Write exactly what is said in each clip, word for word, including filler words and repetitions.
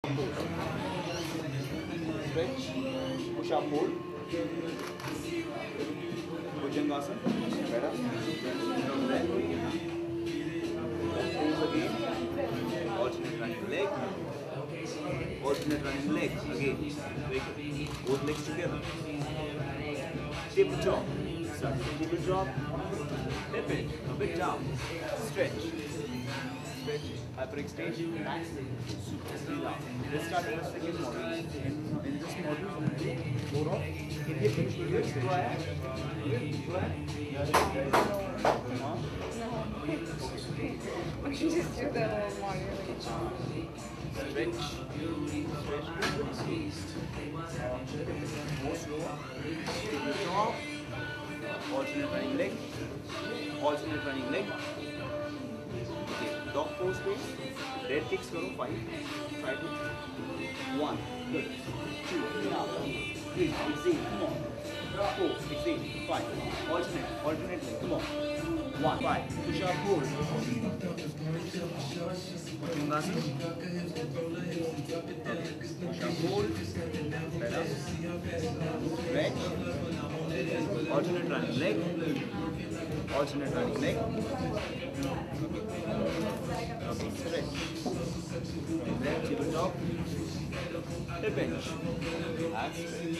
Stretch, push up, hold. Bhujangasana, better. From there, pose again. Alternate running leg. Alternate running leg again. Very good. Both legs together. Tabletop. Start with the tabletop. Flip it a bit down. Stretch. Stretch. Hyperextension. Super. Let's start with the second model. In, in this model, more of India finish with this. Go ahead. Go ahead. Huh? We can just do the whole model. Stretch. Stretch. More slow. Top. Alternate running leg. Alternate running leg. Okay. Dog pose please. Dead kicks karo. Five. Try to. One. Good. Two. Now. Three. Exhale. Come on. Four. Exhale. Five. Alternate. Alternate leg. Come on. One. Five. Push up. Hold. Bhujangasana. Push up. Hold. Better. Stretch. Alternate running leg. Alternate running leg. Okay, stretch. Left tabletop. Hip hinge. And stretch.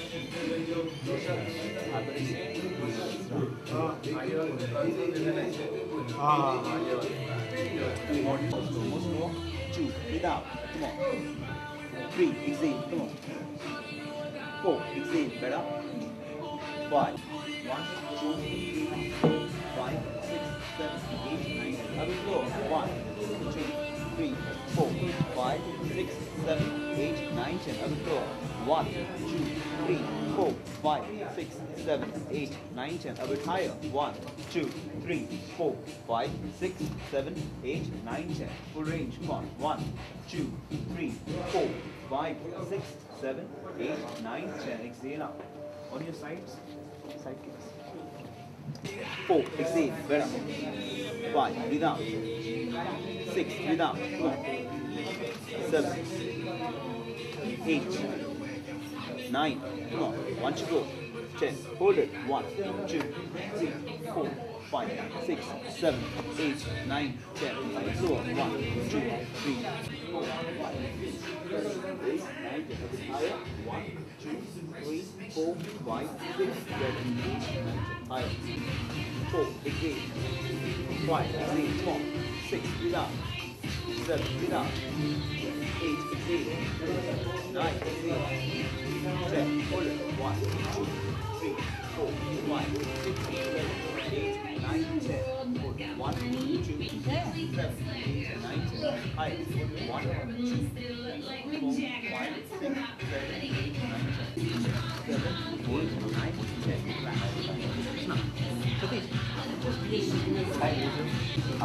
Two. Without. Come on. Three. Exhale. Come on. Four. Exhale. Better. Five. One, two, three, four, five, six, seven, eight, nine. I will go. One, two, three, four, five, six, seven, eight, nine, ten. I will go. One, two, three, four, five, six, seven, eight, nine, ten. I will higher. One, two, three, four, five, six, seven, eight, nine, ten. Full range. Come on. One, two, three, four, five, six, seven, eight, nine, ten. Exhale out. On your sides. Side kicks. Four, exhale, better. Five, breathe out. Six, breathe out. Seven, eight, nine. Come on, one to go. Ten, hold it. One, two, three, four, five, six, seven, eight, nine, ten. Slower. One, two, three, four, five, six, seven, eight, nine, ten. Higher. One, two, three, four, five, six, seven, eight, nine, ten. Higher. Four, exhale. Five, exhale. Come on. Six, breathe out. Seven, breathe out. Eight, exhale. Nine, exhale. Ten, hold it. One, two, three, four, five, six, seven, eight, nine, ten. Hold it. One, two, three, seven, eight, nine, ten. Higher. One, two, three, four, five, six, seven, eight, nine, ten. Seven, eight, nine, ten. Relax. Now, Satish, just please side motion. Up.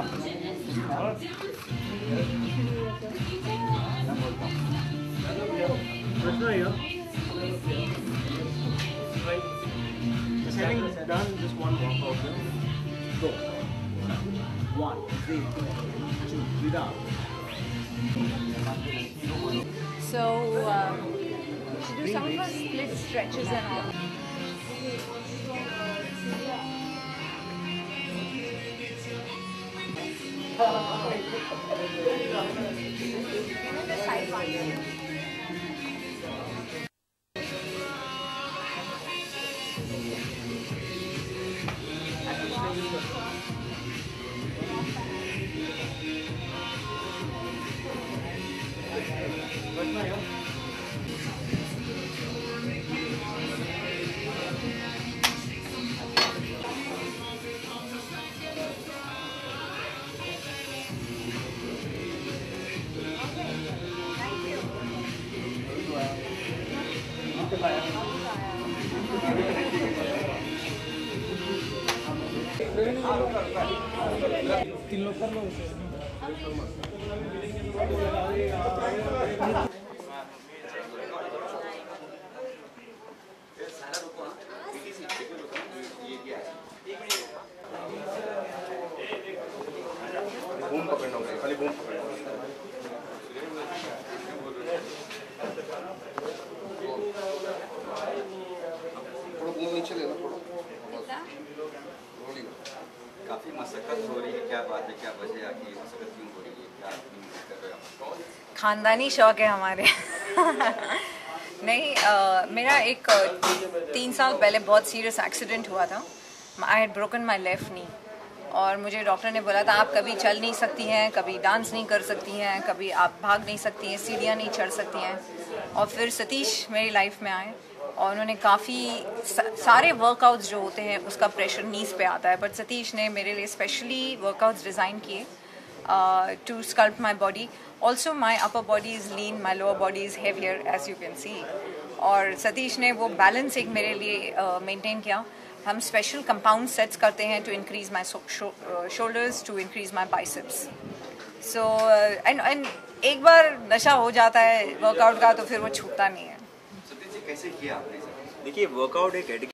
Krishna here. Right. Just having done just one walkout here. Go. One, three, two, breathe out. So, um, we should do some of our split stretches and all. Even the side one. Krishna here. तीन लोग कर लो उसे boom पकड़ना होगा खाली boom पकड़ना मशक्कत हो रही है, क्या बात है, क्या वजह है कि मशक्कत क्यों हो रही है, क्या कर रहे हो आप? खानदानी शौक है हमारे नहीं, आ, मेरा एक तीन साल पहले बहुत सीरियस एक्सीडेंट हुआ था। I had broken my left knee और मुझे डॉक्टर ने बोला था आप कभी चल नहीं सकती हैं, कभी डांस नहीं कर सकती हैं, कभी आप भाग नहीं सकती हैं, सीढ़ियाँ नहीं चढ़ सकती हैं। और फिर सतीश मेरी लाइफ में आए और उन्होंने काफ़ी सारे वर्कआउट्स जो होते हैं उसका प्रेशर नीज पे आता है, बट सतीश ने मेरे लिए स्पेशली वर्कआउट्स डिज़ाइन किए to sculpt my body. Also my upper body is lean, my lower body is heavier as you can see. और सतीश ने वो बैलेंस एक मेरे लिए मेंटेन uh, किया। हम स्पेशल कंपाउंड सेट्स करते हैं to increase my shoulders, to increase my biceps. So and and एक बार नशा हो जाता है वर्कआउट का तो फिर वो छूटता नहीं है। सतीश जी कैसे किया आपने? देखिए वर्कआउट एक